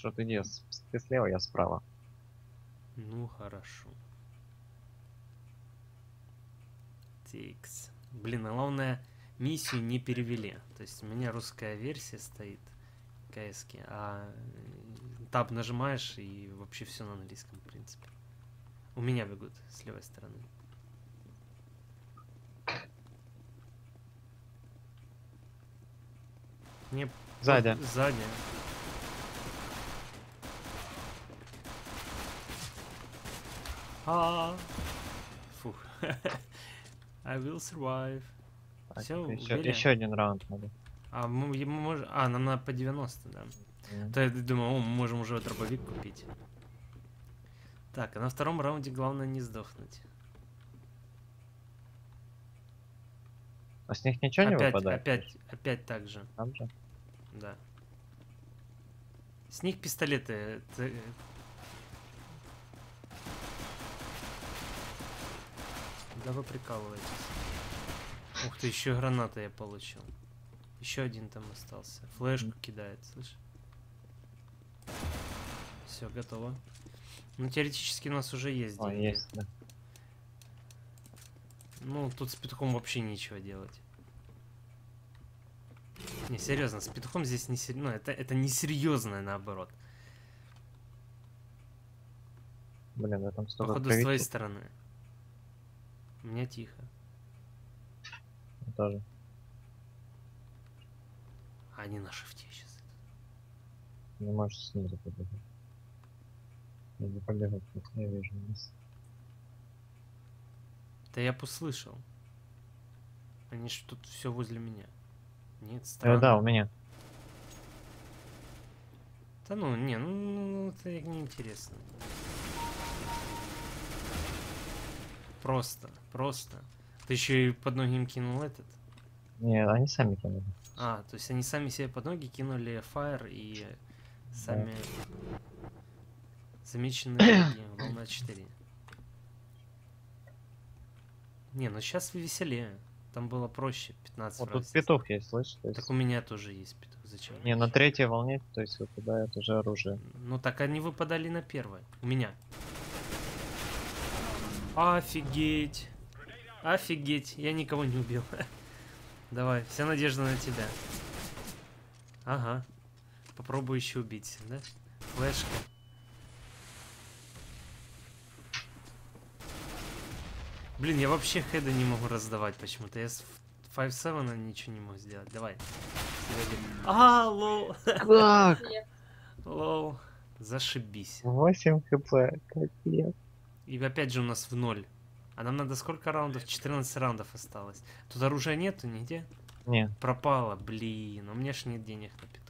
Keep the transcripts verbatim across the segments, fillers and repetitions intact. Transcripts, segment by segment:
Хорошо, ты где? С- Ты слева, я справа. Ну, хорошо. Тикс. Блин, а главное, миссию не перевели. То есть у меня русская версия стоит кс, а таб нажимаешь и вообще все на английском, в принципе. У меня бегут с левой стороны. Не Сзади. под- сзади. А, фух. I will survive. Так, Все, еще, убили? еще один раунд надо. А мы, мы можем... А, нам надо по девяносто, да. М. То я думаю, о, мы можем уже дробовик купить. Так, а на втором раунде главное не сдохнуть. А с них ничего не Опять, выпадает? опять, опять так же. Там же? Да. С них пистолеты. т- Да вы прикалываетесь. Ух ты, еще граната я получил. Еще один там остался. Флешку кидает, слышь? Все, готово. Ну, теоретически у нас уже есть О, деньги. есть, да. Ну, тут с петухом вообще нечего делать. Не, серьезно, с петухом здесь не серьезно. Ну, это, это не серьезное, наоборот. Блин, я там столько Походу, с твоей крови стороны. У меня тихо. тоже. А они на шифте сейчас. Не можешь снизу побежать. Я не побегу, как я вижу нас. Да я услышал. Они ж тут все возле меня. Нет, Э, странно. да, у меня. Да ну, не, ну, ну это неинтересно. Просто, просто. Ты еще и под ноги им кинул этот? Не, они сами кинули. А, то есть они сами себе под ноги кинули Fire и сами замеченные враги. Волна четыре. Не, ну сейчас веселее. Там было проще. пятнадцать Вот тут раз. петух есть, слышишь? То Так есть... у меня тоже есть петух. Зачем? Не, на третьей волне, то есть выпадает уже оружие. Ну так они выпадали на первой. У меня. Офигеть. Офигеть. Я никого не убил. Давай, вся надежда на тебя. Ага. Попробую еще убить, да? Флешка. Блин, я вообще хеда не могу раздавать почему-то. Я с пять семь ничего не могу сделать. Давай. А, лол. Как? Лол. Зашибись. восемь хп, капец. И опять же у нас в ноль. А нам надо сколько раундов? четырнадцать раундов осталось. Тут оружия нету нигде? Не, Пропало, блин. У меня ж нет денег на петух.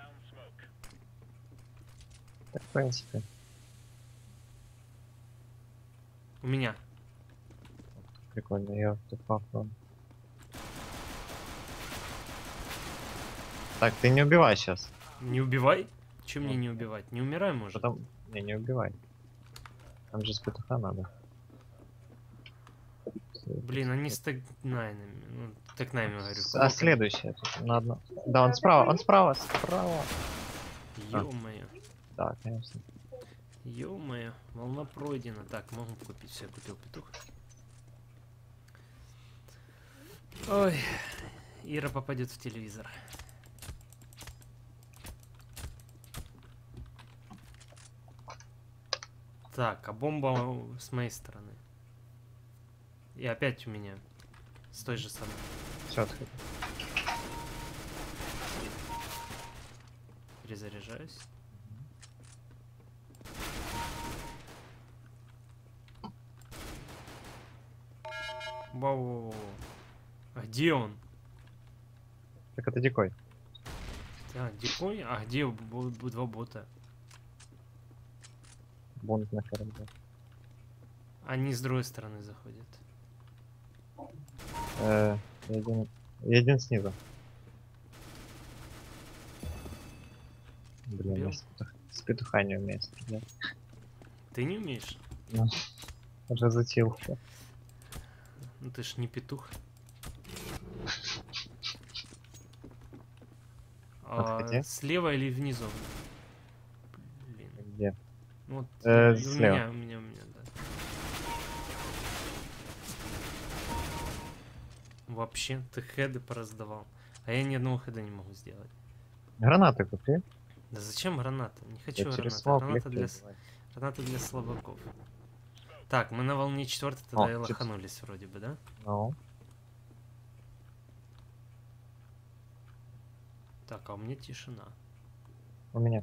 так, в принципе. У меня. Прикольно, я тут попробую. Так, ты не убивай сейчас. Не убивай? Чем мне не убивать? Не умирай, может? Потом... Не, не убивай. Там же с петуха надо. Блин, они с тагнайнами. Ну, тагнайнами говорю. С- А следующая тут на одно. Да, он справа, он справа, справа. Ё-моё. Да, конечно. Ё-моё. Волна пройдена. Так, могу купить. Все, купил петух. Ой. Ира попадет в телевизор. Так, а бомба с моей стороны. И опять у меня. С той же самой. Все, отходи. Перезаряжаюсь. Вау. А где он? Так это дикой. А, дикой? А где бо- бо- два бота? Бунт на корабле. Они с другой стороны заходят. Э, один... один снизу. Блин, Убил? я с, петух... с петуха не умею стрелять. Ты не умеешь? Ну, разучился. Ну ты ж не петух. А, Отходи. слева или внизу? Где? Вот, Э, у слева. меня, у меня, у меня, да. Вообще, ты хеды пораздавал. А я ни одного хеда не могу сделать. Гранаты купи. Да зачем граната? Не Я хочу через граната. смог Граната легче для, с- убивать. граната для слабаков. Так, мы на волне четвертой О, тогда и чипс. лоханулись вроде бы, да? Ну, Так, а у меня тишина. у меня.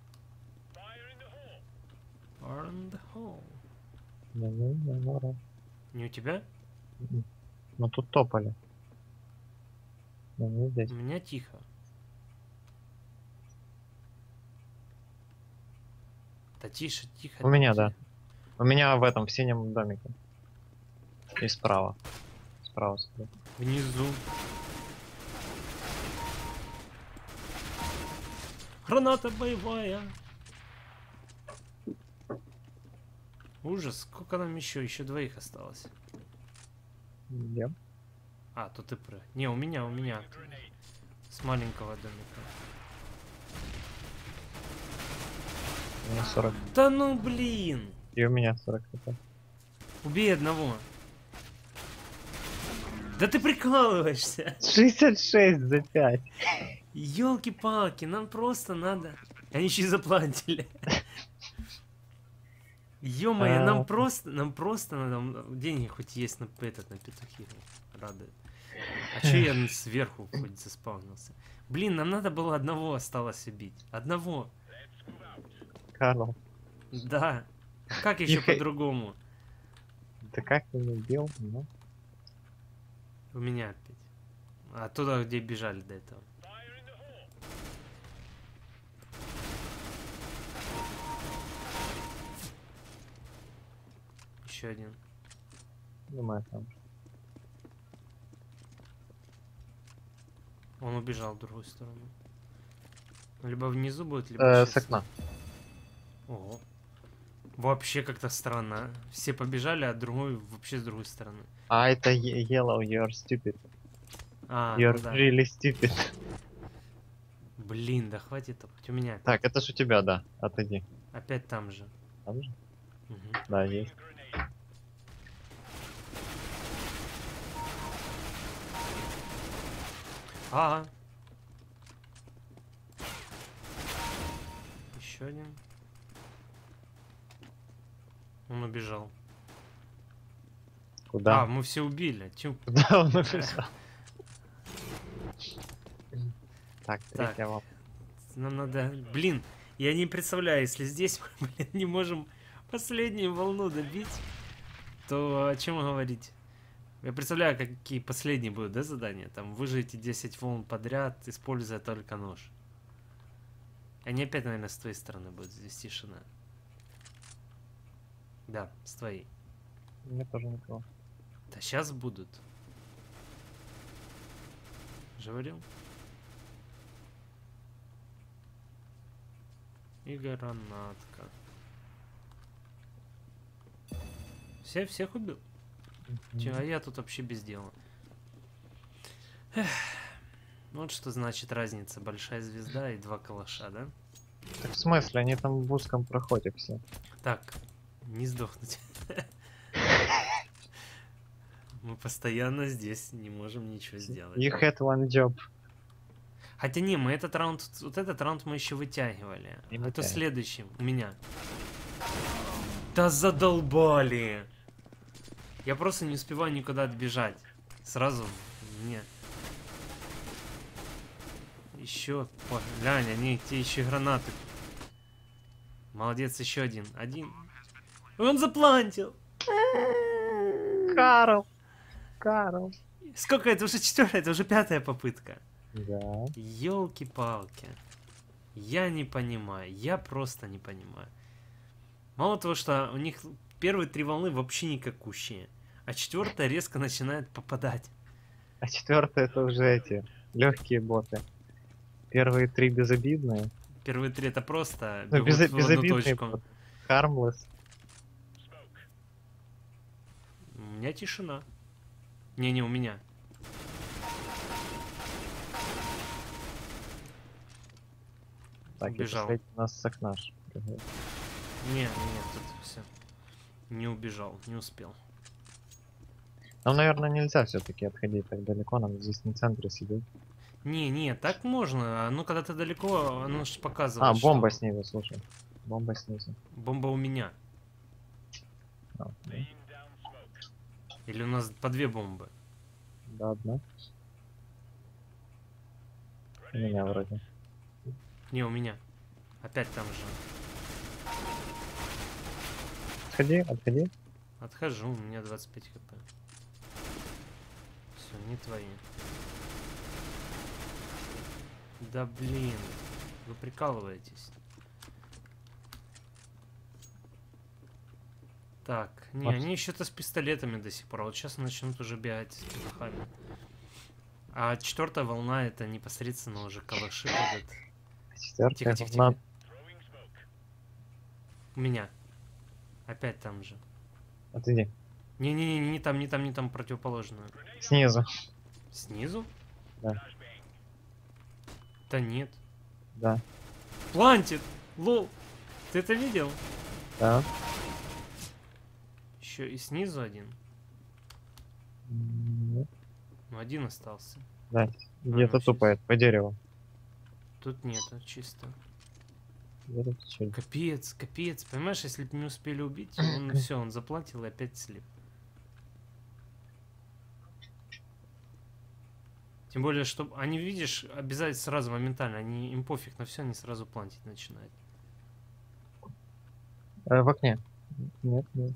Fire in the hole. Не-не-не, Не у тебя? ну тут топали. Ну, не здесь. У меня тихо. Да тише, тихо. У меня, там да. У меня в этом, в синем домике. И справа. Справа. смотри. те- Внизу. Граната боевая. Ужас, сколько нам еще? Еще двоих осталось. Где? А, тут ты прыг. Не, у меня, у меня. С маленького домика. У меня сорок. Да ну блин! И у меня сорок хп. Убей одного. Да ты прикалываешься. шестьдесят шесть за пять. Ёлки-палки, нам просто надо... Они еще и заплатили. Ё-моё, А. нам просто, нам просто надо... м, Деньги хоть есть на этот, на петухи. Радует. А че я сверху хоть заспавнился? Блин, нам надо было одного осталось убить. Одного. Карл. Да. А как еще Тихо. по-другому? Да как ты не убил? Ну, У меня опять. Оттуда, где бежали до этого. Еще один. думаю, там. Он убежал в другую сторону. Либо внизу будет, либо Э, щас- с окна. Ого. Вообще как-то странно. а. Все побежали, а другой вообще с другой стороны. А, это ye- yellow, you're stupid. А, You're ну да. really stupid. Блин, да хватит топать. У меня опять, Так, это ж у тебя, да. Отойди. опять там же. Там же? Мгм. Да, есть. А. Еще один. Он убежал. А, Куда? мы все убили. Чё- Куда он убежал? Так, Так. третья лапа. Нам надо... Блин, я не представляю, если здесь мы, блин, не можем последнюю волну добить, то о чем говорить? Я представляю, какие последние будут, да, задания? Там, выживите десять волн подряд, используя только нож. Они опять, наверное, с твоей стороны будут, здесь тишина. Да, с твоей. Мне тоже никого. Да сейчас будут. Же говорил? И гранатка. Все, всех убил? Че, а я тут вообще без дела. Эх. Вот что значит разница. Большая звезда и два калаша, да? Так в смысле, они там в узком проходе все. Так, не сдохнуть. Мы постоянно здесь не можем ничего сделать. You had one job. Хотя не, мы этот раунд, вот этот раунд мы еще вытягивали. И А то вытягивали. следующий у меня. Да задолбали! Я просто не успеваю никуда отбежать. Сразу мне. Еще, глянь, они те еще гранаты. Молодец, еще один. Один. Он заплантил. Карл! Карл! Сколько это? Уже четвертая, это уже пятая попытка. Да. Ёлки-палки. Я не понимаю. Я просто не понимаю. Мало того, что у них первые три волны вообще никакущие. А четвертая резко начинает попадать. А четвертое это уже эти легкие боты. Первые три безобидные. Первые три это просто Ну, бегут безо- в одну безобидные точку. боты. Harmless. У меня тишина. Не-не, у меня. Так, Убежал. и последний у нас с окна. ж прыгает. Не, не, тут все. Не убежал, не успел. Нам, наверное, нельзя все-таки отходить так далеко, нам здесь на центре сидеть. Не, не, так можно. А ну, когда ты далеко, оно же показывает, А, бомба что снизу, слушай. Бомба снизу. бомба у меня. А, да. Или у нас по две бомбы. Да, одна. У меня вроде. Не, у меня. Опять там же. Отходи, отходи. Отхожу, у меня двадцать пять хп. Все, не твои. Да блин, вы прикалываетесь. Так, не, Вот. они еще-то с пистолетами до сих пор. Вот сейчас начнут уже бегать с петухами. А четвертая волна это непосредственно уже калаши ходят. Четвертая Тихо, тихо, волна. тихо. У меня. Опять там же. Отойди. Не-не-не, не там, не там, не там, противоположную. Снизу. Снизу? Да. Да нет. Да. Плантит! Лол! Ты это видел? Да. Еще и снизу один. М, Ну, один остался. Да. Где-то ну, щас. тупает по дереву. Тут нету, чисто. Где-то чуть. Капец, капец. Понимаешь, если бы не успели убить, он все, он заплатил и опять слип. Тем более, что они, видишь, обязательно сразу моментально, они, им пофиг на все, они сразу плантить начинают. Э, в окне. Нет, нет.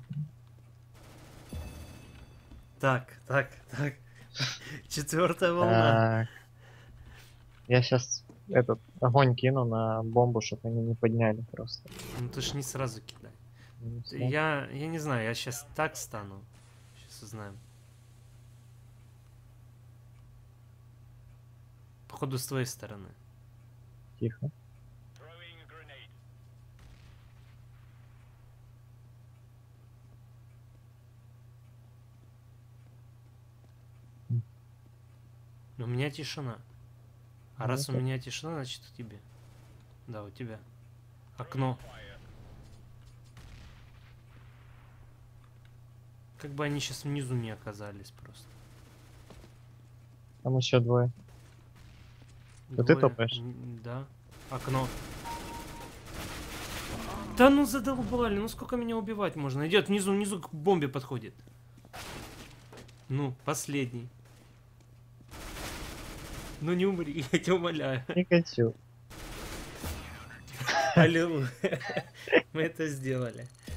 Так, так, так. Четвертая волна. Так. Я сейчас этот огонь кину на бомбу, чтобы они не подняли просто. Ну ты ж не сразу кидай. Не смог. Я, я не знаю, я сейчас так стану. Сейчас узнаем. Походу с твоей стороны. Тихо. Но у меня тишина. А Ну, раз у так. меня тишина, значит у тебя. Да, у тебя. Окно. Как бы они сейчас внизу не оказались просто. Там еще двое. Да ты Двое. топаешь? М, Да. Окно. Да ну задолбали, ну сколько меня убивать можно? Идет внизу, внизу к бомбе подходит. Ну, последний. Ну не умри, я тебя умоляю. Не хочу. Аллилуйя. Мы это сделали.